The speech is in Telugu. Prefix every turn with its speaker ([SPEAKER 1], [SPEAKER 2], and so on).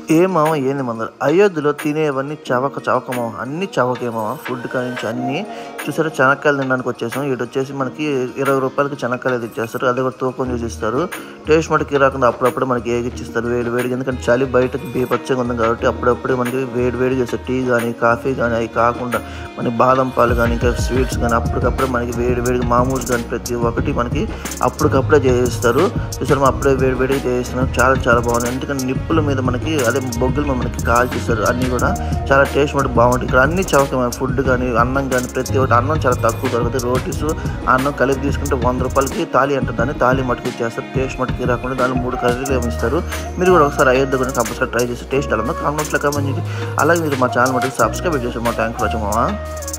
[SPEAKER 1] ఏ మామ ఏంది మందరు అయోధ్యలో తినేవన్నీ చవక చవక మామ, అన్ని చవకే మామ. ఫుడ్ కానించి అన్నీ చూసారా. చెనక్కాయలు తినడానికి వచ్చేసాం. ఇటు వచ్చేసి మనకి 20 రూపాయలకి చెనక్కాయలు అయితే ఇచ్చేస్తారు. అదే కూడా తూకం చూసి ఇస్తారు. టేస్ట్ మటుకి రాకుండా అప్పుడప్పుడు మనకి ఏగిచ్చిస్తారు వేడి వేడిగా. ఎందుకంటే చలి బయటకి బీపచ్చగా ఉంది కాబట్టి అప్పుడప్పుడు మనకి వేడి వేడిగా చేస్తారు. టీ కానీ కాఫీ కానీ అవి కాకుండా మనకి బాదం పాలు కానీ ఇంకా స్వీట్స్ కానీ అప్పటికప్పుడే మనకి వేడి వేడిగా మామూలు కానీ ప్రతి ఒక్కటి మనకి అప్పటికప్పుడే చేయిస్తారు. చూసారు అప్పుడే వేడి వేడిగా చేయిస్తున్నారు. చాలా చాలా బాగుంది. ఎందుకంటే నిప్పుల మీద మనకి అదే బొగ్గులు మనకి కాల్చేస్తారు. అన్నీ కూడా చాలా టేస్ట్ మటుకు బాగుంటుంది. ఇక్కడ అన్ని చవకమైన ఫుడ్ కానీ అన్నం కానీ ప్రతి ఒక్కటి. అన్నం చాలా తక్కువ దొరుకుతుంది. రోటీస్ అన్నం కలిపి తీసుకుంటే 100 రూపాయలకి తాళి అంటారు. దాన్ని తాళి మటుకు ఇచ్చేస్తారు. టేస్ట్ మటుకు రాకుండా దానిలో 3 కర్రీలు ఏమి ఇస్తారు. మీరు కూడా ఒకసారి అయోధ్య గురించి కంపల్సరీ ట్రై చేసి టేస్ట్ ఎలా ఉందో కామెంట్స్లో కామెంట్ చేయండి. అలాగే మీరు మా ఛానల్ మటుకు సబ్స్క్రైబ్ చేసి మా థ్యాంక్ యూ వచ్చామా.